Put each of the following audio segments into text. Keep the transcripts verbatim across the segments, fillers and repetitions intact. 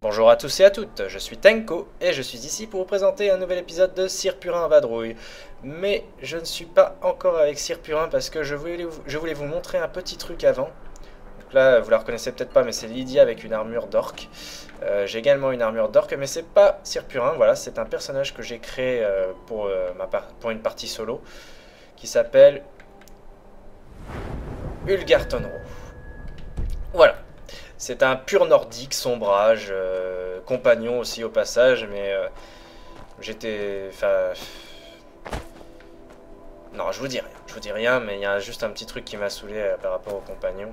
Bonjour à tous et à toutes, je suis Tenko et je suis ici pour vous présenter un nouvel épisode de Sir Purin Vadrouille. Mais je ne suis pas encore avec Sir Purin parce que je voulais, vous, je voulais vous montrer un petit truc avant. Donc là, vous la reconnaissez peut-être pas, mais c'est Lydia avec une armure d'orque. Euh, j'ai également une armure d'orque, mais c'est pas Sir Purin, voilà, c'est un personnage que j'ai créé euh, pour, euh, ma par pour une partie solo qui s'appelle Ulgartonro. Voilà. C'est un pur nordique, sombrage, euh, compagnon aussi au passage, mais euh, j'étais... Enfin... Non, je vous dis rien, je vous dis rien, mais il y a juste un petit truc qui m'a saoulé euh, par rapport au compagnon.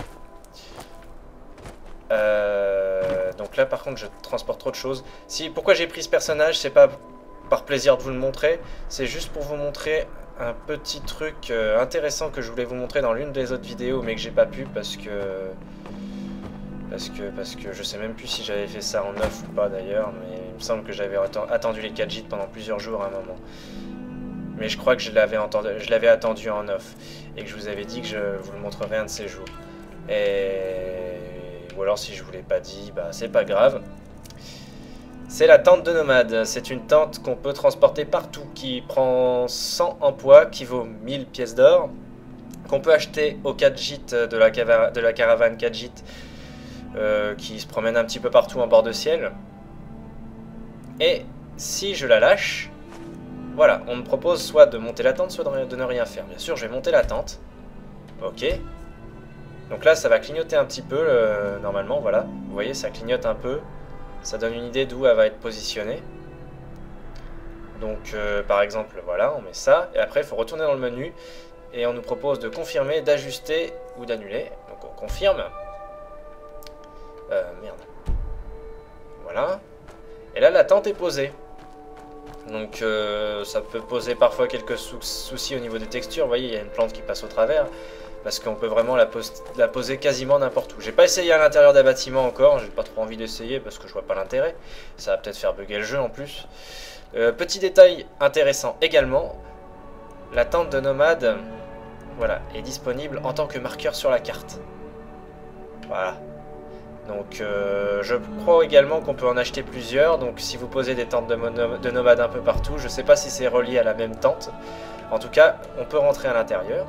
Euh, donc là, par contre, je transporte trop de choses. Si, pourquoi j'ai pris ce personnage, c'est pas par plaisir de vous le montrer, c'est juste pour vous montrer un petit truc euh, intéressant que je voulais vous montrer dans l'une des autres vidéos, mais que j'ai pas pu parce que... Parce que, parce que je sais même plus si j'avais fait ça en off ou pas d'ailleurs, mais il me semble que j'avais attendu les quatre gîtes pendant plusieurs jours à un moment. Mais je crois que je l'avais attendu en off, et que je vous avais dit que je vous le montrerai un de ces jours. Et... Ou alors si je vous l'ai pas dit, bah c'est pas grave. C'est la tente de nomade, c'est une tente qu'on peut transporter partout, qui prend cent en poids, qui vaut mille pièces d'or, qu'on peut acheter aux quatre gîtes de la, de la caravane quatre gîtes. Euh, qui se promène un petit peu partout en bord de ciel. Et si je la lâche, voilà, on me propose soit de monter la tente, soit de ne rien faire. Bien sûr, je vais monter la tente. Ok. Donc là, ça va clignoter un petit peu, euh, normalement, voilà. Vous voyez, ça clignote un peu. Ça donne une idée d'où elle va être positionnée. Donc, euh, par exemple, voilà, on met ça. Et après, il faut retourner dans le menu. Et on nous propose de confirmer, d'ajuster ou d'annuler. Donc, on confirme. Euh, merde. Voilà. Et là, la tente est posée. Donc, euh, ça peut poser parfois quelques sou soucis au niveau des textures. Vous voyez, il y a une plante qui passe au travers. Parce qu'on peut vraiment la, pos la poser quasiment n'importe où. J'ai pas essayé à l'intérieur d'un bâtiment encore. J'ai pas trop envie d'essayer parce que je vois pas l'intérêt. Ça va peut-être faire bugger le jeu en plus. Euh, petit détail intéressant également. La tente de nomade, voilà, est disponible en tant que marqueur sur la carte. Voilà. Donc euh, je crois également qu'on peut en acheter plusieurs, donc si vous posez des tentes de, de nomades un peu partout, je ne sais pas si c'est relié à la même tente. En tout cas, on peut rentrer à l'intérieur.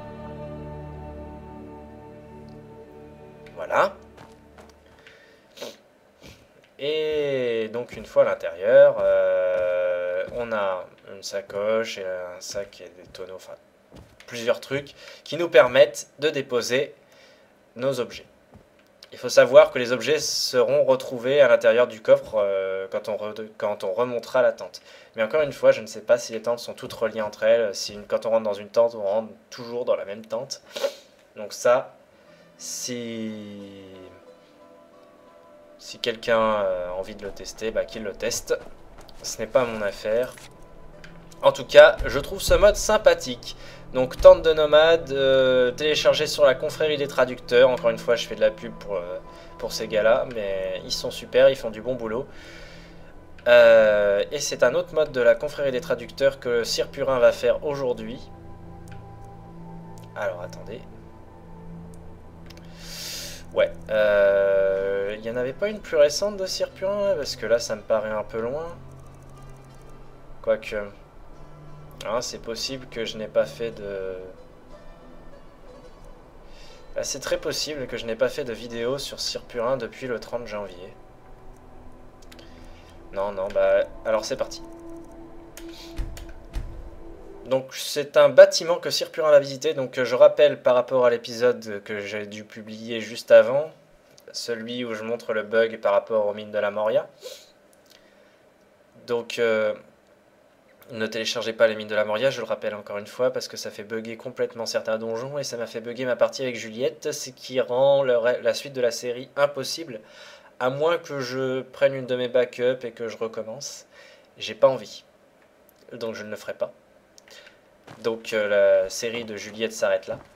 Voilà. Et donc une fois à l'intérieur, euh, on a une sacoche et un sac et des tonneaux, enfin plusieurs trucs qui nous permettent de déposer nos objets. Il faut savoir que les objets seront retrouvés à l'intérieur du coffre euh, quand, on quand on remontera la tente. Mais encore une fois, je ne sais pas si les tentes sont toutes reliées entre elles. Si une, quand on rentre dans une tente, on rentre toujours dans la même tente. Donc ça, si, si quelqu'un a envie de le tester, bah, qu'il le teste. Ce n'est pas mon affaire. En tout cas, je trouve ce mode sympathique. Donc tente de nomade, euh, téléchargé sur la confrérie des traducteurs. Encore une fois, je fais de la pub pour, euh, pour ces gars-là, mais ils sont super, ils font du bon boulot. Euh, et c'est un autre mode de la confrérie des traducteurs que Sir Purin va faire aujourd'hui. Alors attendez. Ouais, euh, il n'y en avait pas une plus récente de Sir Purin, parce que là ça me paraît un peu loin. Quoique... Ah, c'est possible que je n'ai pas fait de... Ah, c'est très possible que je n'ai pas fait de vidéo sur Sir Purin depuis le trente janvier. Non, non, bah... Alors c'est parti. Donc c'est un bâtiment que Sir Purin va visiter. Donc je rappelle par rapport à l'épisode que j'ai dû publier juste avant. Celui où je montre le bug par rapport aux mines de la Moria. Donc... Euh... Ne téléchargez pas les mines de la Moria, je le rappelle encore une fois, parce que ça fait bugger complètement certains donjons, et ça m'a fait bugger ma partie avec Juliette, ce qui rend le, la suite de la série impossible, à moins que je prenne une de mes backups et que je recommence. J'ai pas envie, donc je ne le ferai pas. Donc euh, la série de Juliette s'arrête là.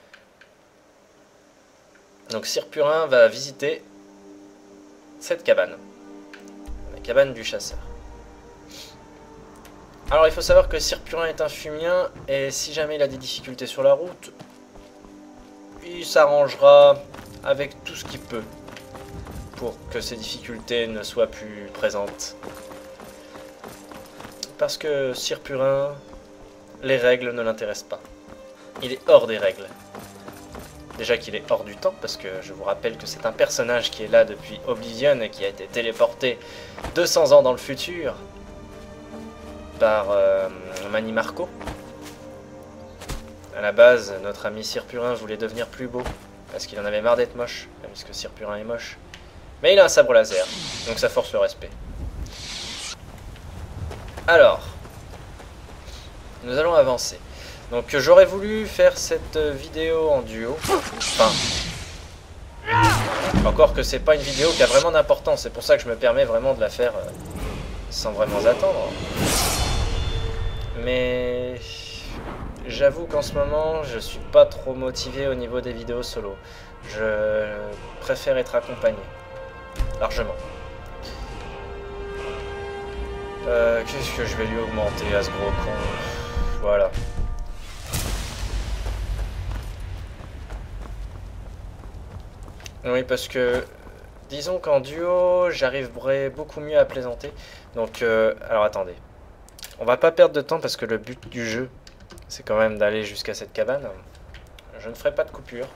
Donc Sir Purin va visiter cette cabane, la cabane du chasseur. Alors il faut savoir que Sir Purin est un fumien et si jamais il a des difficultés sur la route, il s'arrangera avec tout ce qu'il peut. pour que ces difficultés ne soient plus présentes. Parce que Sir Purin, les règles ne l'intéressent pas. Il est hors des règles. Déjà qu'il est hors du temps, parce que je vous rappelle que c'est un personnage qui est là depuis Oblivion et qui a été téléporté deux cents ans dans le futur par euh, Mani Marco. À la base, notre ami Sir Purin voulait devenir plus beau, parce qu'il en avait marre d'être moche, puisque Sir Purin est moche. Mais il a un sabre laser, donc ça force le respect. Alors, nous allons avancer. Donc j'aurais voulu faire cette vidéo en duo. Enfin, encore que c'est pas une vidéo qui a vraiment d'importance, c'est pour ça que je me permets vraiment de la faire euh, sans vraiment attendre. Mais j'avoue qu'en ce moment, je suis pas trop motivé au niveau des vidéos solo. Je préfère être accompagné, largement. Euh, Qu'est-ce que je vais lui augmenter à ce gros con? Voilà. Oui, parce que disons qu'en duo, j'arriverai beaucoup mieux à plaisanter. Donc, euh, alors attendez. On va pas perdre de temps parce que le but du jeu, c'est quand même d'aller jusqu'à cette cabane. Je ne ferai pas de coupure.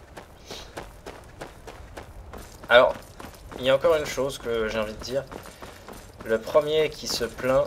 Alors, il y a encore une chose que j'ai envie de dire. Le premier qui se plaint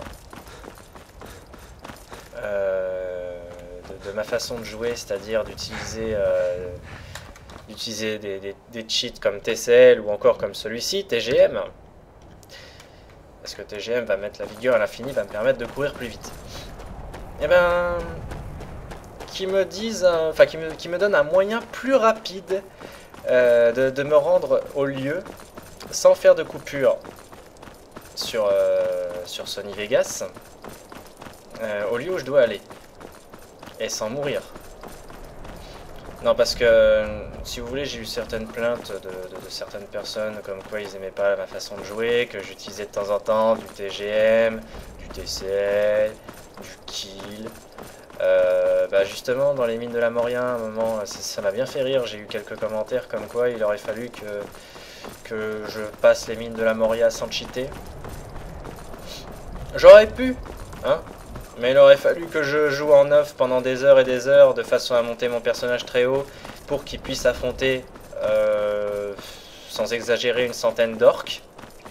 euh, de, de ma façon de jouer, c'est-à-dire d'utiliser euh, d'utiliser des, des, des cheats comme T C L ou encore comme celui-ci, T G M. Parce que T G M va mettre la vigueur à l'infini, va me permettre de courir plus vite. Et ben, qui me disent, enfin qui me, qui me donne un moyen plus rapide euh, de, de me rendre au lieu sans faire de coupure sur, euh, sur Sony Vegas, euh, au lieu où je dois aller, et sans mourir. Non, parce que, si vous voulez, j'ai eu certaines plaintes de, de, de certaines personnes, comme quoi ils aimaient pas ma façon de jouer, que j'utilisais de temps en temps du T G M, du T C L, du kill. Euh, bah justement, dans les mines de la Moria, à un moment, ça m'a bien fait rire, j'ai eu quelques commentaires comme quoi il aurait fallu que, que je passe les mines de la Moria sans cheater. J'aurais pu, hein. Mais il aurait fallu que je joue en off pendant des heures et des heures de façon à monter mon personnage très haut pour qu'il puisse affronter, euh, sans exagérer, une centaine d'orques.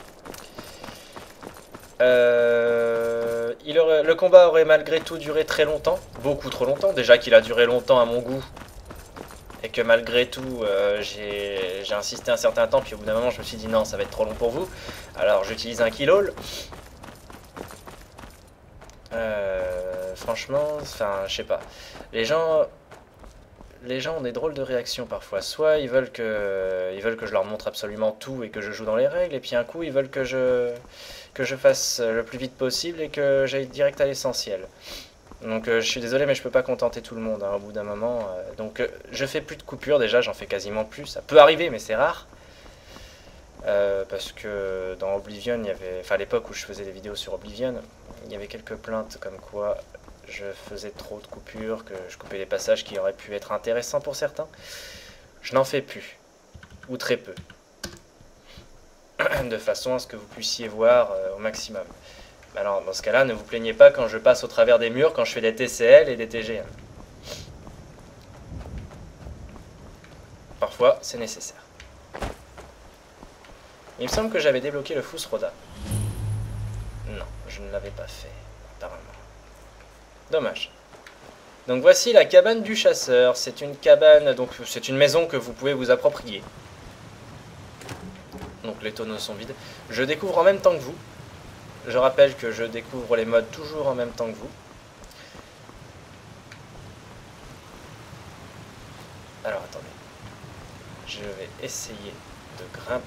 Euh, il aurait, le combat aurait malgré tout duré très longtemps, beaucoup trop longtemps, déjà qu'il a duré longtemps à mon goût. Et que malgré tout, euh, j'ai insisté un certain temps, puis au bout d'un moment je me suis dit non, ça va être trop long pour vous. Alors j'utilise un kill all. Euh, franchement, enfin, je sais pas. Les gens, les gens ont des drôles de réactions parfois. Soit ils veulent que, ils veulent que je leur montre absolument tout et que je joue dans les règles, et puis un coup ils veulent que je, que je fasse le plus vite possible et que j'aille direct à l'essentiel. Donc euh, je suis désolé, mais je peux pas contenter tout le monde hein, au bout d'un moment. Euh, donc euh, je fais plus de coupures déjà, j'en fais quasiment plus. Ça peut arriver, mais c'est rare. Euh, parce que dans Oblivion, il y avait, enfin à l'époque où je faisais des vidéos sur Oblivion, il y avait quelques plaintes comme quoi je faisais trop de coupures, que je coupais des passages qui auraient pu être intéressants pour certains. Je n'en fais plus, ou très peu, de façon à ce que vous puissiez voir euh, au maximum. Alors dans ce cas-là, ne vous plaignez pas quand je passe au travers des murs, quand je fais des T C L et des T G M. Parfois, c'est nécessaire. Il me semble que j'avais débloqué le Fusroda. Non, je ne l'avais pas fait, apparemment. Dommage. Donc voici la cabane du chasseur. C'est une cabane, donc c'est une maison que vous pouvez vous approprier. Donc les tonneaux sont vides. Je découvre en même temps que vous. Je rappelle que je découvre les modes toujours en même temps que vous. Alors attendez. Je vais essayer de grimper.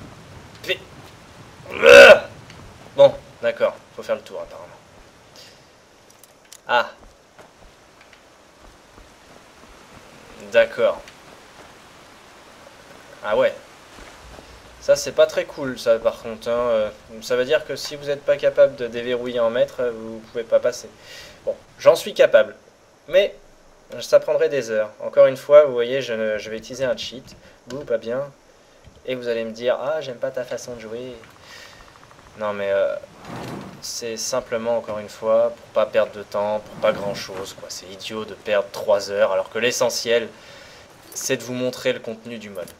Bon, d'accord, faut faire le tour apparemment. Ah. D'accord. Ah ouais. Ça c'est pas très cool ça par contre. Hein. Euh, ça veut dire que si vous n'êtes pas capable de déverrouiller en maître, vous pouvez pas passer. Bon, j'en suis capable. Mais ça prendrait des heures. Encore une fois, vous voyez, je, je vais utiliser un cheat. Bouh, pas bien. Et vous allez me dire, ah, j'aime pas ta façon de jouer. Non, mais euh, c'est simplement, encore une fois, pour pas perdre de temps, pour pas grand-chose, quoi. C'est idiot de perdre trois heures, alors que l'essentiel, c'est de vous montrer le contenu du mode.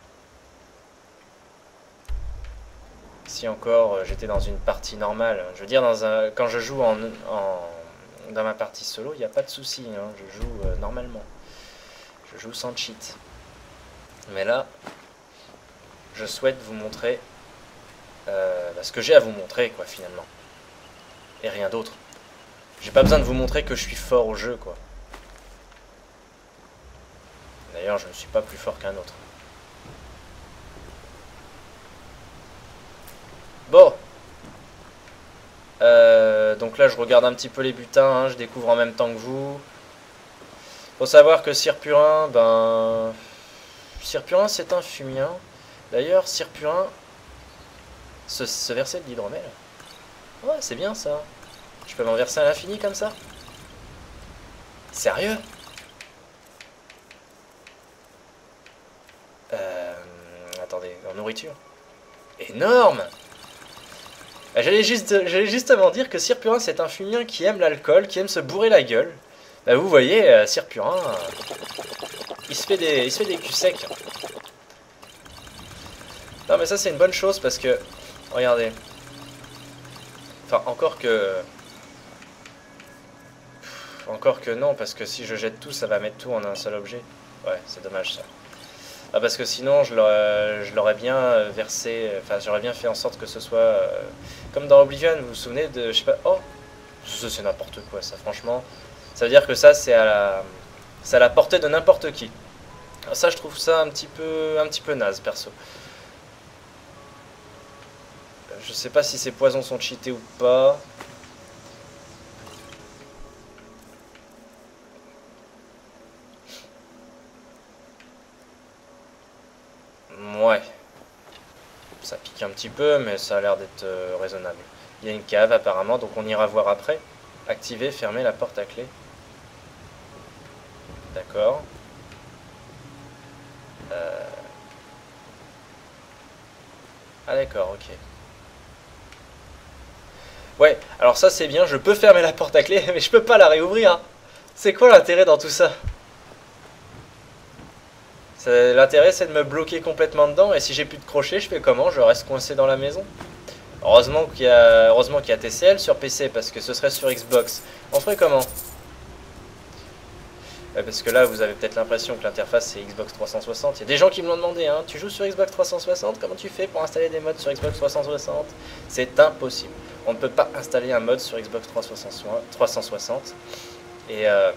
Si encore euh, j'étais dans une partie normale, je veux dire, dans un, quand je joue en, en, dans ma partie solo, il n'y a pas de souci, hein, je joue euh, normalement. Je joue sans cheat. Mais là, je souhaite vous montrer euh, bah, ce que j'ai à vous montrer, quoi, finalement. Et rien d'autre. J'ai pas besoin de vous montrer que je suis fort au jeu, quoi. D'ailleurs, je ne suis pas plus fort qu'un autre. Bon. Euh, donc là, je regarde un petit peu les butins, hein, je découvre en même temps que vous. Faut savoir que Sirpurin, ben... Sirpurin, c'est un fumien. D'ailleurs, Sirpurin, se, se verser de l'hydromel. Ouais, c'est bien ça. Je peux m'en verser à l'infini comme ça? Sérieux? Euh... Attendez, en nourriture. Énorme! J'allais juste, j'allais justement dire que Sirpurin, c'est un fumien qui aime l'alcool, qui aime se bourrer la gueule. Bah, vous voyez, euh, Sirpurin, euh, il se fait des, il se fait des culs secs. Non, mais ça, c'est une bonne chose parce que, regardez. Enfin, encore que... Encore que non, parce que si je jette tout, ça va mettre tout en un seul objet. Ouais, c'est dommage ça. Ah, parce que sinon, je l'aurais bien versé, enfin, j'aurais bien fait en sorte que ce soit euh, comme dans Oblivion, vous vous souvenez de, je sais pas, oh, ça c'est n'importe quoi ça, franchement. Ça veut dire que ça, c'est à la, c'est à la portée de n'importe qui. Alors ça, je trouve ça un petit peu, un petit peu naze, perso. Je sais pas si ces poisons sont cheatés ou pas. Ouais. Ça pique un petit peu, mais ça a l'air d'être euh, raisonnable. Il y a une cave apparemment, donc on ira voir après. Activer, fermer la porte à clé. D'accord. Euh... Ah d'accord, ok. Ouais, alors ça c'est bien, je peux fermer la porte à clé, mais je peux pas la réouvrir. C'est quoi l'intérêt dans tout ça? L'intérêt c'est de me bloquer complètement dedans, et si j'ai plus de crochet, je fais comment? Je reste coincé dans la maison? Heureusement qu'il y a, heureusement qu'il y a T C L sur P C, parce que ce serait sur Xbox. On ferait comment? Ouais, parce que là, vous avez peut-être l'impression que l'interface c'est Xbox trois cent soixante. Il y a des gens qui me l'ont demandé, hein. Tu joues sur Xbox trois cent soixante? Comment tu fais pour installer des mods sur Xbox trois cent soixante? C'est impossible. On ne peut pas installer un mod sur Xbox trois cent soixante. Et euh,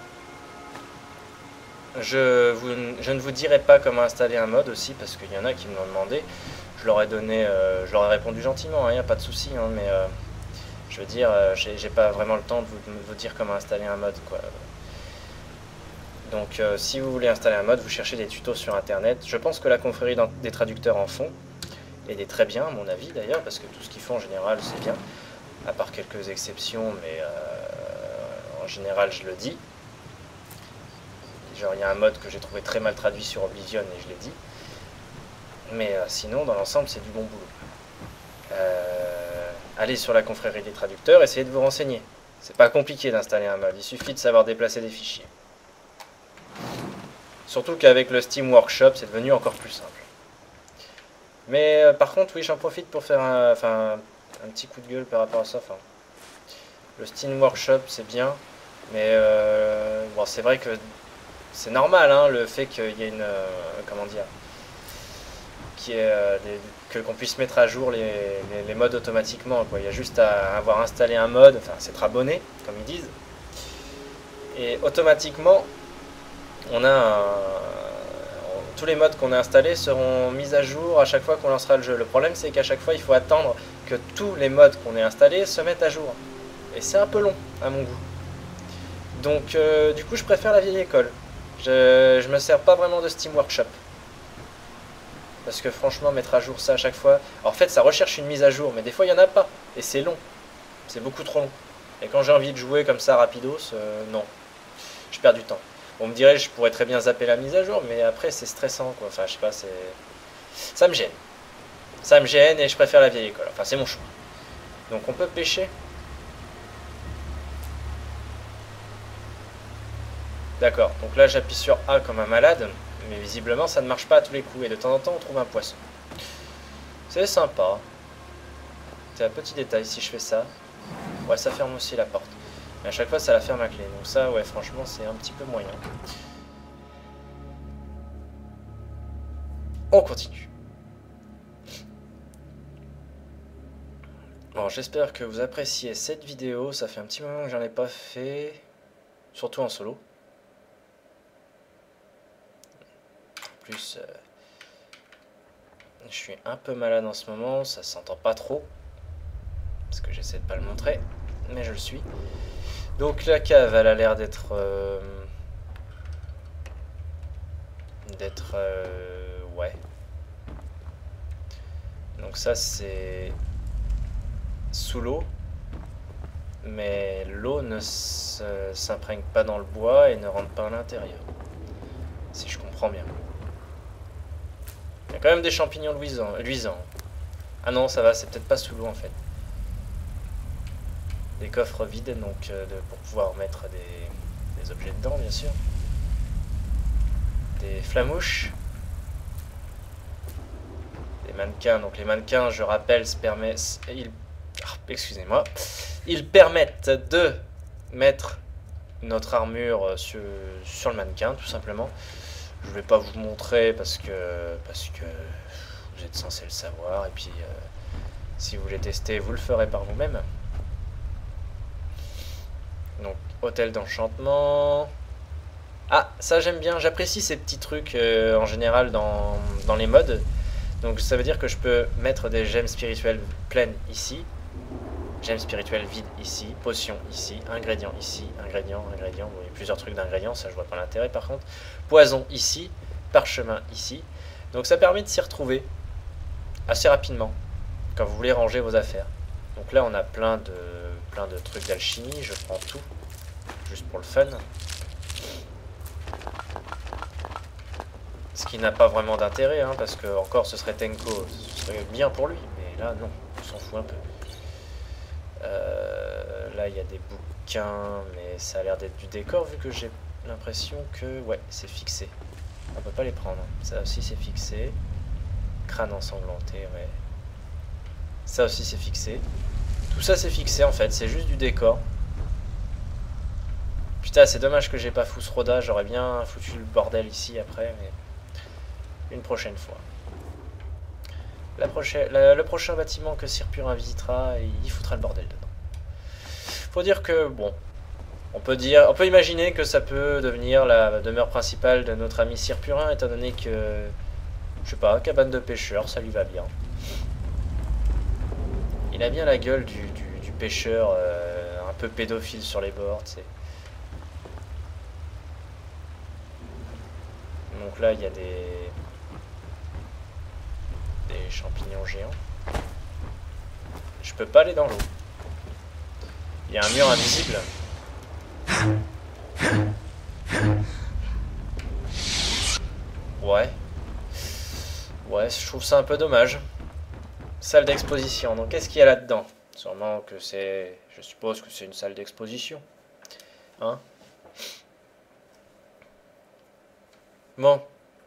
je, vous, je ne vous dirai pas comment installer un mod aussi, parce qu'il y en a qui me l'ont demandé. Je leur ai donné, euh, je leur ai répondu gentiment, il n'y a pas de souci, hein, mais euh, je veux dire, euh, j'ai pas vraiment le temps de vous, de vous dire comment installer un mod, quoi. Donc euh, si vous voulez installer un mod, vous cherchez des tutos sur internet. Je pense que la confrérie des traducteurs en font, et des très bien à mon avis d'ailleurs, parce que tout ce qu'ils font en général c'est bien, à part quelques exceptions, mais euh, en général je le dis. Genre il y a un mod que j'ai trouvé très mal traduit sur Oblivion et je l'ai dit. Mais euh, sinon dans l'ensemble c'est du bon boulot. Euh, allez sur la confrérie des traducteurs, essayez de vous renseigner. C'est pas compliqué d'installer un mod, il suffit de savoir déplacer des fichiers. Surtout qu'avec le Steam Workshop, c'est devenu encore plus simple. Mais euh, par contre, oui, j'en profite pour faire un, enfin, un petit coup de gueule par rapport à ça. Enfin, le Steam Workshop, c'est bien, mais euh, bon, c'est vrai que c'est normal, hein, le fait qu'il y ait une, euh, comment dire, qu'il y ait, euh, des, que qu'on puisse mettre à jour les, les, les modes automatiquement, quoi. Il y a juste à avoir installé un mode, enfin, s'être abonné, comme ils disent, et automatiquement on a un... tous les modes qu'on a installés seront mis à jour à chaque fois qu'on lancera le jeu. Le problème c'est qu'à chaque fois il faut attendre que tous les modes qu'on ait installés se mettent à jour. Et c'est un peu long à mon goût. Donc euh, du coup je préfère la vieille école. Je, je me sers pas vraiment de Steam Workshop. Parce que franchement mettre à jour ça à chaque fois... En fait ça recherche une mise à jour, mais des fois il n'y en a pas. Et c'est long. C'est beaucoup trop long. Et quand j'ai envie de jouer comme ça rapidos, euh, non. Je perds du temps. On me dirait je pourrais très bien zapper la mise à jour, mais après c'est stressant quoi. Enfin je sais pas, c'est... Ça me gêne. Ça me gêne et je préfère la vieille école. Enfin, c'est mon choix. Donc on peut pêcher. D'accord, donc là j'appuie sur A comme un malade, mais visiblement ça ne marche pas à tous les coups, et de temps en temps on trouve un poisson. C'est sympa. C'est un petit détail, si je fais ça, ouais ça ferme aussi la porte. Mais à chaque fois ça la ferme à clé, donc ça ouais franchement c'est un petit peu moyen. On continue. Bon, j'espère que vous appréciez cette vidéo, ça fait un petit moment que j'en ai pas fait, surtout en solo. Plus euh, je suis un peu malade en ce moment, ça s'entend pas trop parce que j'essaie de pas le montrer, mais je le suis. Donc la cave elle a l'air d'être euh, d'être euh, ouais. Donc ça c'est sous l'eau, mais l'eau ne s'imprègne pas dans le bois et ne rentre pas à l'intérieur, si je comprends bien. Il y a quand même des champignons luisants. luisants. Ah non, ça va, c'est peut-être pas sous l'eau en fait. Des coffres vides, donc euh, de, pour pouvoir mettre des, des objets dedans, bien sûr. Des flamouches. Des mannequins. Donc les mannequins, je rappelle, se permettent, ils, oh, excusez-moi, ils permettent de mettre notre armure sur, sur le mannequin, tout simplement. Je vais pas vous montrer parce que parce que vous êtes censé le savoir, et puis euh, si vous voulez tester vous le ferez par vous-même. Donc hôtel d'enchantement. Ah ça j'aime bien, j'apprécie ces petits trucs euh, en général dans, dans les modes. Donc ça veut dire que je peux mettre des gemmes spirituelles pleines ici, gemmes spirituelles vides ici, potions ici, ingrédients ici, ingrédients, ingrédients, bon, il y a plusieurs trucs d'ingrédients, ça je vois pas l'intérêt par contre. Poison ici, parchemin ici. Donc ça permet de s'y retrouver assez rapidement quand vous voulez ranger vos affaires. Donc là on a plein de, plein de trucs d'alchimie, je prends tout, juste pour le fun. Ce qui n'a pas vraiment d'intérêt, hein, parce que encore ce serait Tenko, ce serait bien pour lui, mais là non, on s'en fout un peu. Euh, là il y a des bouquins, mais ça a l'air d'être du décor vu que j'ai l'impression que ouais c'est fixé. On peut pas les prendre. Ça aussi c'est fixé. Crâne ensanglanté, ouais. Ça aussi c'est fixé. Tout ça c'est fixé en fait, c'est juste du décor. Putain c'est dommage que j'ai pas Fousroda, j'aurais bien foutu le bordel ici après, mais une prochaine fois. La prochaine, la, le prochain bâtiment que Sir Purin visitera, il foutra le bordel dedans. Faut dire que, bon, on peut dire, on peut imaginer que ça peut devenir la demeure principale de notre ami Sir Purin, étant donné que, je sais pas, cabane de pêcheur, ça lui va bien. Il a bien la gueule du, du, du pêcheur euh, un peu pédophile sur les bords, tu sais. Donc là, il y a des... des champignons géants. Je peux pas aller dans l'eau. Il y a un mur invisible. Ouais. Ouais, je trouve ça un peu dommage. Salle d'exposition. Donc qu'est-ce qu'il y a là-dedans? Sûrement que c'est... Je suppose que c'est une salle d'exposition. Hein? Bon.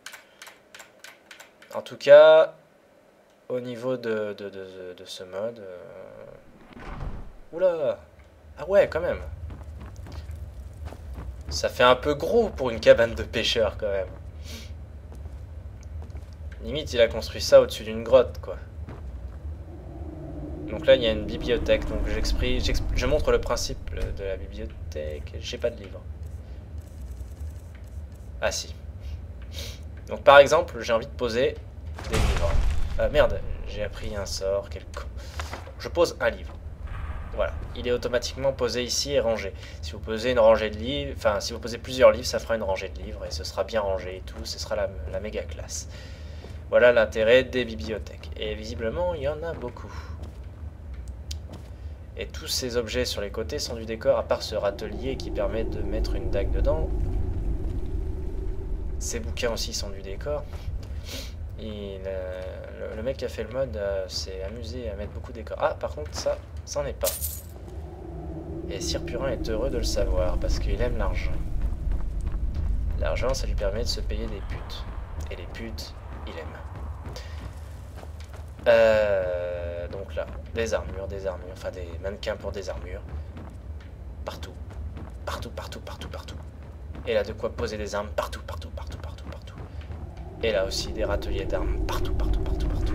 En tout cas... Au niveau de, de, de, de ce mode... Euh... Oula! Ah ouais, quand même. Ça fait un peu gros pour une cabane de pêcheurs, quand même. Limite, il a construit ça au-dessus d'une grotte, quoi. Donc là, il y a une bibliothèque. Donc j'exprime, je montre le principe de la bibliothèque. J'ai pas de livre. Ah si. Donc par exemple, j'ai envie de poser des livres. Ah merde, j'ai appris un sort, quel con. Je pose un livre. Voilà, il est automatiquement posé ici et rangé. Si vous posez une rangée de livres, enfin si vous posez plusieurs livres, ça fera une rangée de livres et ce sera bien rangé et tout, ce sera la, la méga classe. Voilà l'intérêt des bibliothèques. Et visiblement, il y en a beaucoup. Et tous ces objets sur les côtés sont du décor, à part ce râtelier qui permet de mettre une dague dedans. Ces bouquins aussi sont du décor. Il, euh, le, le mec qui a fait le mode euh, s'est amusé à mettre beaucoup de décors. Ah, par contre, ça, ça n'en est pas. Et Sir Purin est heureux de le savoir, parce qu'il aime l'argent. L'argent, ça lui permet de se payer des putes. Et les putes, il aime. Euh, donc là, des armures, des armures, enfin des mannequins pour des armures. Partout. Partout, partout, partout, partout. Et là, de quoi poser des armes partout, partout, partout, partout, partout. Et là aussi, des râteliers d'armes partout, partout, partout, partout.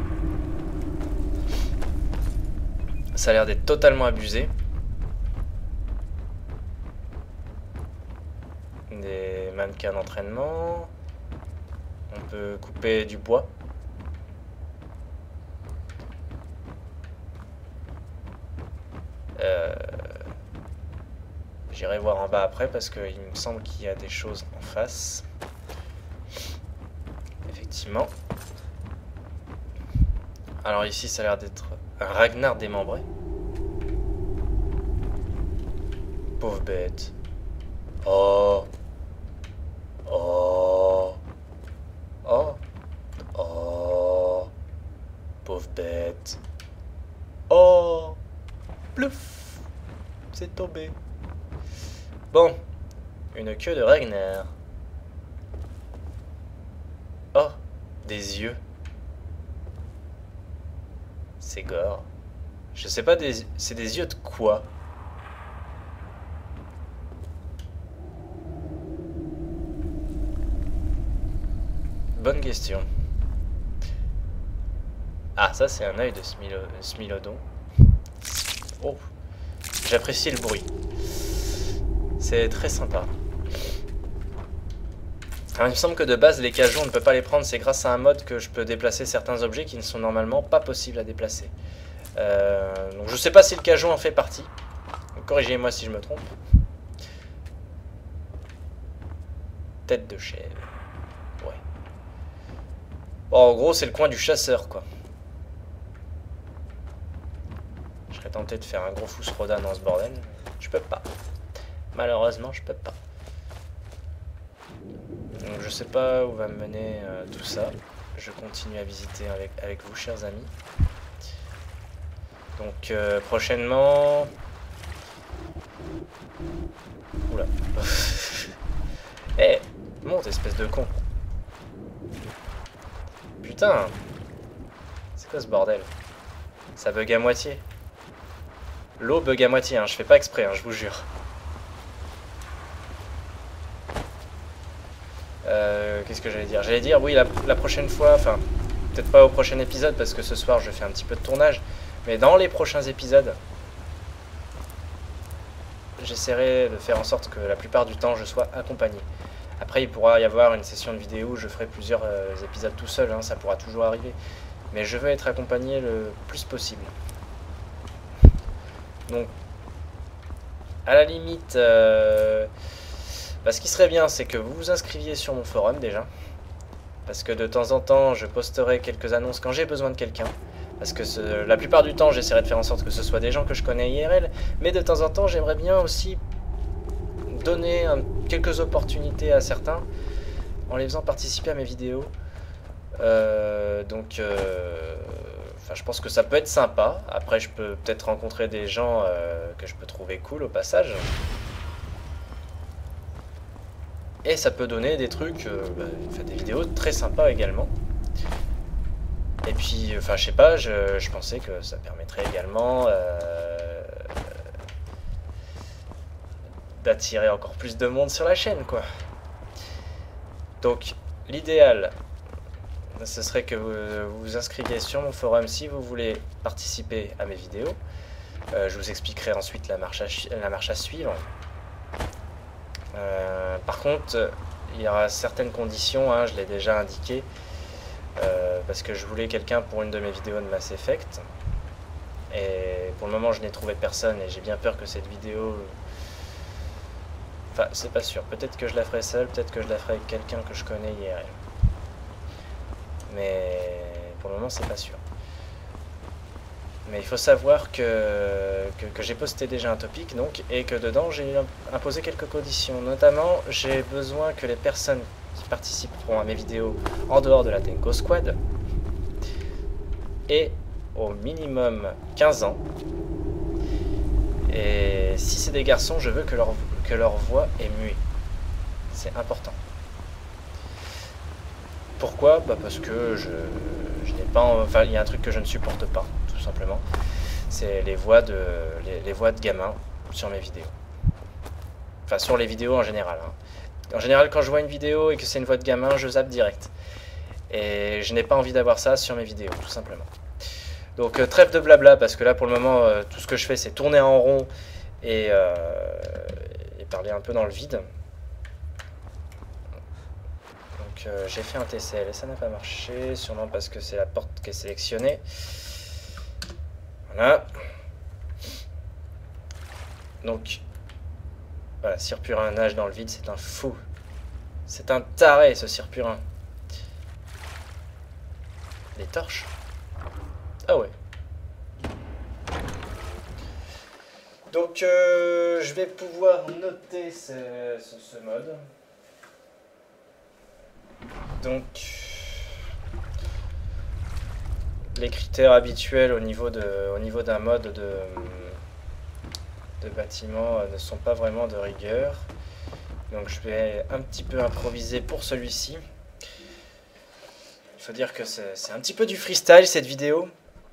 Ça a l'air d'être totalement abusé. Des mannequins d'entraînement. On peut couper du bois. Euh... J'irai voir en bas après parce qu'il me semble qu'il y a des choses en face. Effectivement. Alors ici, ça a l'air d'être un Ragnar démembré. Pauvre bête. Oh. Oh. Oh. Oh. Pauvre bête. Oh. Plouf. C'est tombé. Bon. Une queue de Ragnar. Oh. Des yeux. C'est gore. Je sais pas, des... c'est des yeux de quoi? Bonne question. Ah, ça c'est un œil de Smilo... Smilodon. Oh, j'apprécie le bruit. C'est très sympa. Alors, il me semble que de base, les cajots, on ne peut pas les prendre. C'est grâce à un mode que je peux déplacer certains objets qui ne sont normalement pas possibles à déplacer. Euh, donc je sais pas si le cajot en fait partie. Corrigez-moi si je me trompe. Tête de chèvre. Ouais. Bon, en gros, c'est le coin du chasseur, quoi. Je serais tenté de faire un gros fousroda dans ce bordel. Je peux pas. Malheureusement, je peux pas. Donc je sais pas où va me mener euh, tout ça. Je continue à visiter avec, avec vous, chers amis. Donc euh, prochainement... Oula. Eh, hey, monte, espèce de con. Putain. C'est quoi ce bordel? Ça bug à moitié. L'eau bug à moitié, hein. Je fais pas exprès, hein, je vous jure. Euh, Qu'est-ce que j'allais dire? J'allais dire, oui, la, la prochaine fois, enfin, peut-être pas au prochain épisode, parce que ce soir, je fais un petit peu de tournage, mais dans les prochains épisodes, j'essaierai de faire en sorte que la plupart du temps, je sois accompagné. Après, il pourra y avoir une session de vidéo où je ferai plusieurs euh, épisodes tout seul, hein, ça pourra toujours arriver. Mais je veux être accompagné le plus possible. Donc, à la limite... Euh, Bah, ce qui serait bien, c'est que vous vous inscriviez sur mon forum déjà. Parce que de temps en temps, je posterai quelques annonces quand j'ai besoin de quelqu'un. Parce que ce, la plupart du temps, j'essaierai de faire en sorte que ce soit des gens que je connais I R L. Mais de temps en temps, j'aimerais bien aussi donner un, quelques opportunités à certains en les faisant participer à mes vidéos. Euh, donc, euh, enfin, je pense que ça peut être sympa. Après, je peux peut-être rencontrer des gens euh, que je peux trouver cool au passage. Et ça peut donner des trucs, euh, bah, enfin, des vidéos très sympas également. Et puis, enfin, je sais pas, je, je pensais que ça permettrait également euh, d'attirer encore plus de monde sur la chaîne, quoi. Donc, l'idéal, ce serait que vous vous inscriviez sur mon forum si vous voulez participer à mes vidéos. Euh, je vous expliquerai ensuite la marche à, la marche à suivre. Euh, par contre, il y aura certaines conditions, hein, je l'ai déjà indiqué, euh, parce que je voulais quelqu'un pour une de mes vidéos de Mass Effect. Et pour le moment, je n'ai trouvé personne et j'ai bien peur que cette vidéo... Enfin, c'est pas sûr. Peut-être que je la ferai seule, peut-être que je la ferai avec quelqu'un que je connais I R L. Mais pour le moment, c'est pas sûr. Mais il faut savoir que, que, que j'ai posté déjà un topic, donc, et que dedans j'ai imposé quelques conditions. Notamment, j'ai besoin que les personnes qui participeront à mes vidéos en dehors de la Tenko Squad ait au minimum quinze ans. Et si c'est des garçons, je veux que leur, que leur voix est muée. C'est important. Pourquoi? Bah parce que je, je n'ai pas... Enfin, il y a un truc que je ne supporte pas, tout simplement. C'est les voix de les, les voix de gamins sur mes vidéos. Enfin, sur les vidéos en général. Hein. En général, quand je vois une vidéo et que c'est une voix de gamin, je zappe direct. Et je n'ai pas envie d'avoir ça sur mes vidéos, tout simplement. Donc, euh, trêve de blabla, parce que là, pour le moment, euh, tout ce que je fais, c'est tourner en rond et, euh, et parler un peu dans le vide. Donc, euh, j'ai fait un T C L et ça n'a pas marché, sûrement parce que c'est la porte qui est sélectionnée. Voilà. Donc, voilà, Sirpurin nage dans le vide, c'est un fou. C'est un taré, ce Sirpurin. Des torches? Ah ouais. Donc, euh, je vais pouvoir noter ce, ce, ce mode. Donc, les critères habituels au niveau de, au niveau d'un mode de, de bâtiment ne sont pas vraiment de rigueur. Donc, je vais un petit peu improviser pour celui-ci. Il faut dire que c'est un petit peu du freestyle cette vidéo.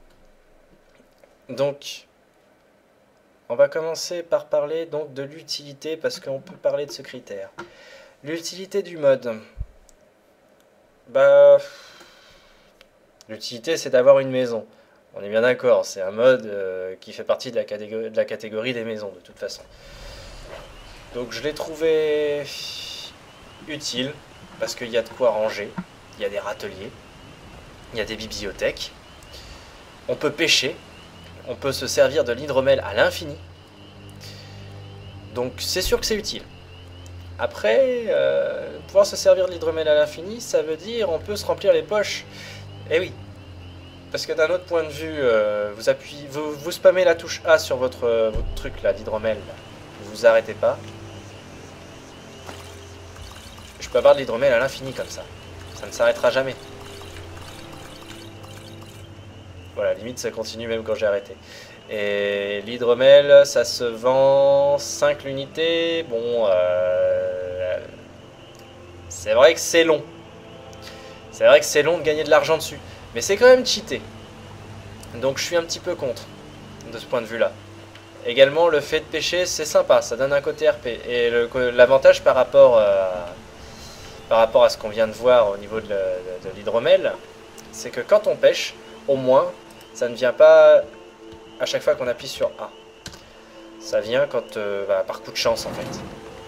Donc, on va commencer par parler donc de l'utilité parce qu'on peut parler de ce critère. L'utilité du mode. Bah, l'utilité c'est d'avoir une maison. On est bien d'accord, c'est un mode euh, qui fait partie de la, catégorie, de la catégorie des maisons de toute façon. Donc je l'ai trouvé utile parce qu'il y a de quoi ranger. Il y a des râteliers, il y a des bibliothèques. On peut pêcher. On peut se servir de l'hydromel à l'infini. Donc c'est sûr que c'est utile. Après, euh, pouvoir se servir de l'hydromel à l'infini, ça veut dire on peut se remplir les poches. Eh oui. Parce que d'un autre point de vue, euh, vous, appuyez, vous, vous spammez la touche A sur votre, euh, votre truc là d'hydromel. Vous vous arrêtez pas. Je peux avoir de l'hydromel à l'infini comme ça. Ça ne s'arrêtera jamais. Voilà, limite ça continue même quand j'ai arrêté. Et l'hydromel, ça se vend cinq l'unité. Bon, euh, c'est vrai que c'est long. C'est vrai que c'est long de gagner de l'argent dessus. Mais c'est quand même cheaté. Donc je suis un petit peu contre de ce point de vue-là. Également, le fait de pêcher, c'est sympa. Ça donne un côté R P. Et l'avantage par rapport à, par rapport à ce qu'on vient de voir au niveau de, de, de l'hydromel, c'est que quand on pêche, au moins, ça ne vient pas à chaque fois qu'on appuie sur A. Ça vient quand, euh, bah, par coup de chance en fait.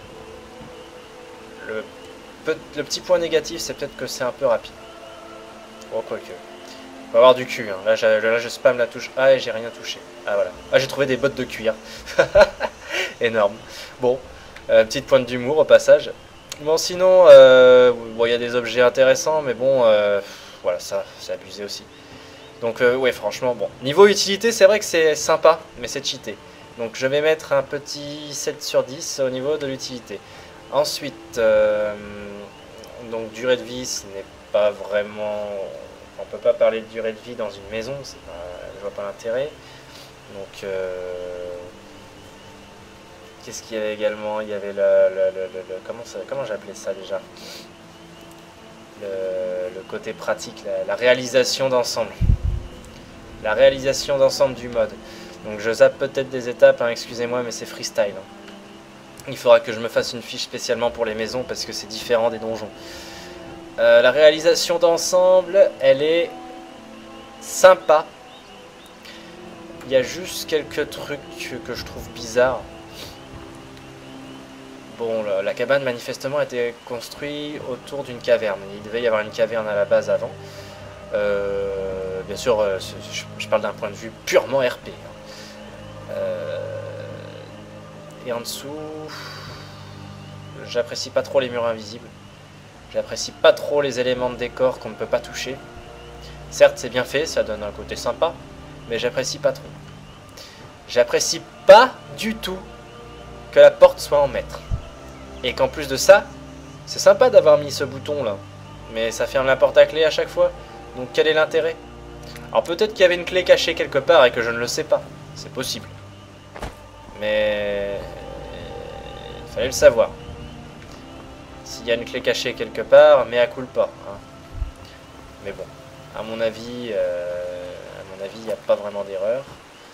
Le, pe le petit point négatif, c'est peut-être que c'est un peu rapide. Oh, quoique. Faut avoir du cul. Hein. Là, là, je spam la touche A et j'ai rien touché. Ah, voilà. Ah, j'ai trouvé des bottes de cuir. Énorme. Bon, euh, petite pointe d'humour au passage. Bon, sinon, euh, bon, il y a des objets intéressants, mais bon, euh, voilà, ça, c'est abusé aussi. Donc euh, ouais, franchement, bon. Niveau utilité, c'est vrai que c'est sympa, mais c'est cheaté. Donc je vais mettre un petit sept sur dix au niveau de l'utilité. Ensuite, euh, donc durée de vie, ce n'est pas vraiment... On peut pas parler de durée de vie dans une maison, pas, je vois pas l'intérêt. Donc, euh, qu'est-ce qu'il y avait également? Il y avait le... le, le, le, le comment ça, comment j'appelais ça déjà? Le, le côté pratique, la, la réalisation d'ensemble. La réalisation d'ensemble du mode. Donc je zappe peut-être des étapes, hein, excusez-moi, mais c'est freestyle. Hein. Il faudra que je me fasse une fiche spécialement pour les maisons parce que c'est différent des donjons. Euh, la réalisation d'ensemble, elle est sympa. Il y a juste quelques trucs que je trouve bizarres. Bon, la, la cabane manifestement a été construite autour d'une caverne. Il devait y avoir une caverne à la base avant. Euh, bien sûr, euh, je, je parle d'un point de vue purement R P. Hein. Euh, et en dessous, j'apprécie pas trop les murs invisibles. J'apprécie pas trop les éléments de décor qu'on ne peut pas toucher. Certes, c'est bien fait, ça donne un côté sympa, mais j'apprécie pas trop. J'apprécie pas du tout que la porte soit en mètre. Et qu'en plus de ça, c'est sympa d'avoir mis ce bouton là, mais ça ferme la porte à clé à chaque fois. Donc quel est l'intérêt? Alors peut-être qu'il y avait une clé cachée quelque part et que je ne le sais pas. C'est possible. Mais... il fallait le savoir. S'il y a une clé cachée quelque part, mais à culpa. Hein. Mais bon, à mon avis, euh, à mon avis, il n'y a pas vraiment d'erreur.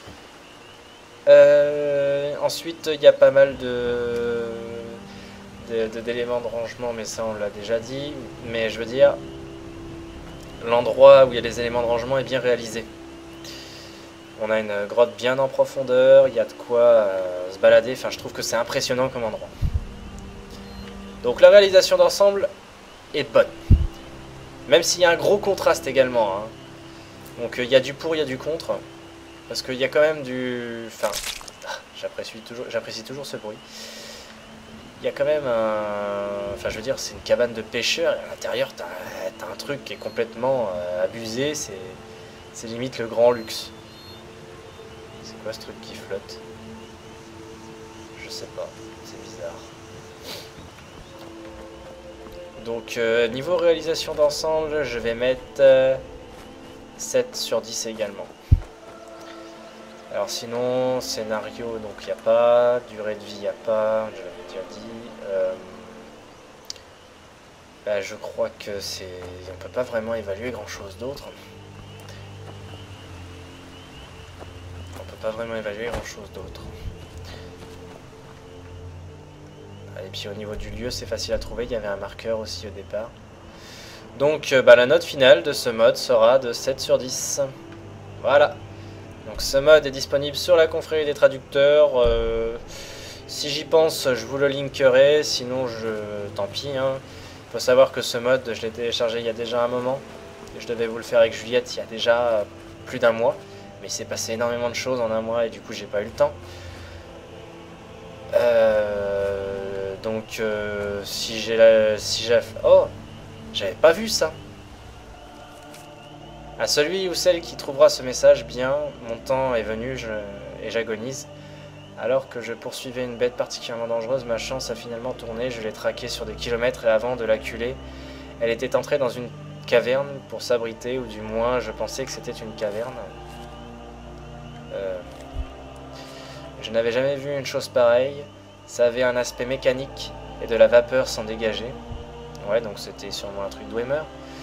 Euh, ensuite, il y a pas mal de d'éléments de, de rangement, mais ça on l'a déjà dit. Mais je veux dire, l'endroit où il y a les éléments de rangement est bien réalisé. On a une grotte bien en profondeur, il y a de quoi euh, se balader. Enfin, je trouve que c'est impressionnant comme endroit. Donc la réalisation d'ensemble est bonne. Même s'il y a un gros contraste également. Hein. Donc il y a du pour, il y a du contre. Parce qu'il y a quand même du... Enfin, j'apprécie toujours, j'apprécie toujours ce bruit. Il y a quand même un... Enfin, je veux dire, c'est une cabane de pêcheurs. Et à l'intérieur, t'as t'as un truc qui est complètement euh, abusé. C'est limite le grand luxe. C'est quoi ce truc qui flotte? Je sais pas. C'est bizarre. Donc, euh, niveau réalisation d'ensemble, je vais mettre euh, sept sur dix également. Alors sinon, scénario, donc il n'y a pas, durée de vie, il n'y a pas, je l'avais déjà dit. Euh, bah, je crois que c'est... on ne peut pas vraiment évaluer grand-chose d'autre. On peut pas vraiment évaluer grand-chose d'autre. Et puis au niveau du lieu, c'est facile à trouver, il y avait un marqueur aussi au départ. Donc bah, la note finale de ce mode sera de sept sur dix. Voilà. Donc ce mode est disponible sur la confrérie des traducteurs. Euh, si j'y pense, je vous le linkerai, sinon je... tant pis. Hein. Il faut savoir que ce mode, je l'ai téléchargé il y a déjà un moment. Et je devais vous le faire avec Juliette il y a déjà plus d'un mois. Mais il s'est passé énormément de choses en un mois et du coup j'ai pas eu le temps. Euh, donc euh, si j'ai la... si j'ai... Oh, j'avais pas vu ça. À celui ou celle qui trouvera ce message bien, mon temps est venu je... et j'agonise. Alors que je poursuivais une bête particulièrement dangereuse, ma chance a finalement tourné, je l'ai traquée sur des kilomètres et avant de l'acculer, elle était entrée dans une caverne pour s'abriter, ou du moins je pensais que c'était une caverne. Euh... Je n'avais jamais vu une chose pareille, ça avait un aspect mécanique et de la vapeur s'en dégageait. Ouais, donc c'était sûrement un truc Dwemer.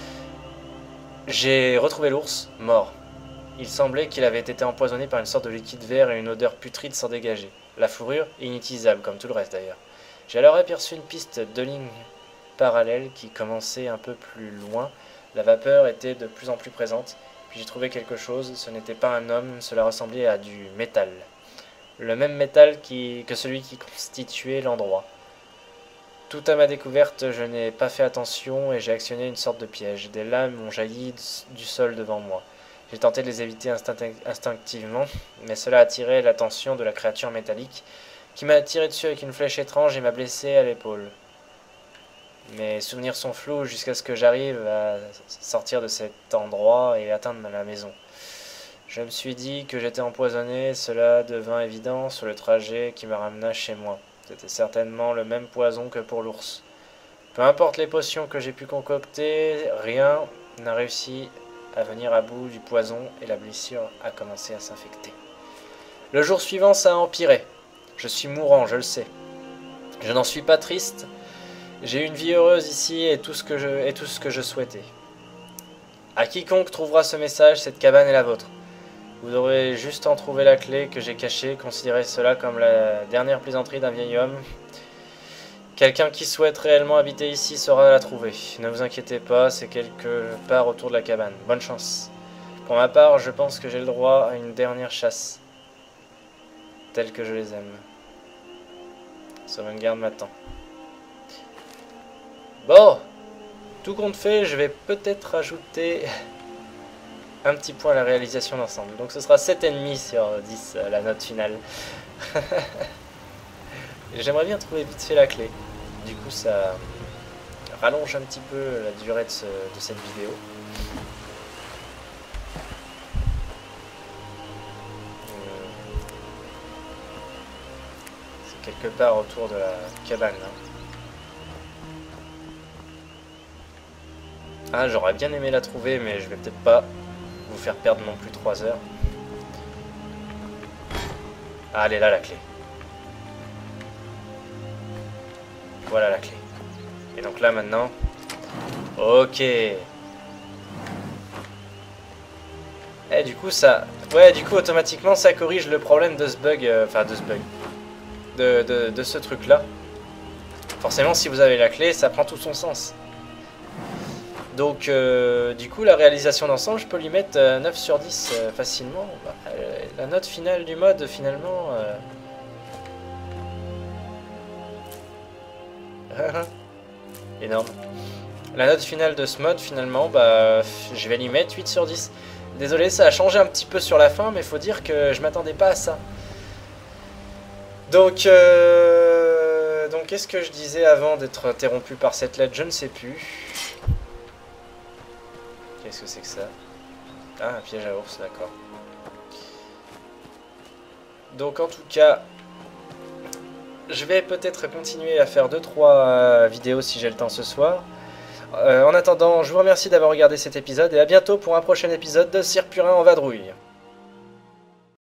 J'ai retrouvé l'ours, mort. Il semblait qu'il avait été empoisonné par une sorte de liquide vert et une odeur putride s'en dégageait. La fourrure, inutilisable, comme tout le reste d'ailleurs. J'ai alors aperçu une piste de lignes parallèles qui commençait un peu plus loin. La vapeur était de plus en plus présente. Puis j'ai trouvé quelque chose, ce n'était pas un homme, cela ressemblait à du métal. Le même métal qui, que celui qui constituait l'endroit. Tout à ma découverte, je n'ai pas fait attention et j'ai actionné une sorte de piège. Des lames ont jailli du sol devant moi. J'ai tenté de les éviter instinctivement, mais cela a attiré l'attention de la créature métallique, qui m'a tiré dessus avec une flèche étrange et m'a blessé à l'épaule. Mes souvenirs sont flous jusqu'à ce que j'arrive à sortir de cet endroit et atteindre la maison. Je me suis dit que j'étais empoisonné, cela devint évident sur le trajet qui me ramena chez moi. C'était certainement le même poison que pour l'ours. Peu importe les potions que j'ai pu concocter, rien n'a réussi à venir à bout du poison et la blessure a commencé à s'infecter. Le jour suivant, ça a empiré. Je suis mourant, je le sais. Je n'en suis pas triste. J'ai eu une vie heureuse ici et tout ce que je, et tout ce que je souhaitais. À quiconque trouvera ce message, cette cabane est la vôtre. Vous aurez juste en trouvé la clé que j'ai cachée, considérez cela comme la dernière plaisanterie d'un vieil homme. Quelqu'un qui souhaite réellement habiter ici saura la trouver. Ne vous inquiétez pas, c'est quelque part autour de la cabane. Bonne chance. Pour ma part, je pense que j'ai le droit à une dernière chasse. Telle que je les aime. Sauvegarde m'attend. Bon, tout compte fait, je vais peut-être rajouter un petit point à la réalisation d'ensemble. Donc ce sera sept virgule cinq sur dix, la note finale. J'aimerais bien trouver vite fait la clé. Du coup, ça rallonge un petit peu la durée de, ce, de cette vidéo. C'est quelque part autour de la cabane. Hein. Ah, j'aurais bien aimé la trouver, mais je vais peut-être pas vous faire perdre non plus trois heures. Ah, elle est là la clé. Voilà la clé. Et donc là maintenant... Ok. Et du coup ça... Ouais, du coup automatiquement ça corrige le problème de ce bug. Euh, enfin de ce bug. De, de, de ce truc là. Forcément si vous avez la clé ça prend tout son sens. Donc euh, du coup la réalisation d'ensemble je peux lui mettre euh, neuf sur dix euh, facilement. Bah, euh, la note finale du mode finalement... Euh... Énorme. La note finale de ce mode finalement bah, je vais lui mettre huit sur dix. Désolé ça a changé un petit peu sur la fin mais faut dire que je m'attendais pas à ça. Donc euh... donc qu'est-ce que je disais avant d'être interrompu par cette lettre? Je ne sais plus. Qu'est-ce que c'est que ça? Ah, un piège à ours, d'accord. Donc en tout cas, je vais peut-être continuer à faire deux trois vidéos si j'ai le temps ce soir. Euh, en attendant, je vous remercie d'avoir regardé cet épisode et à bientôt pour un prochain épisode de Sir Purin en vadrouille.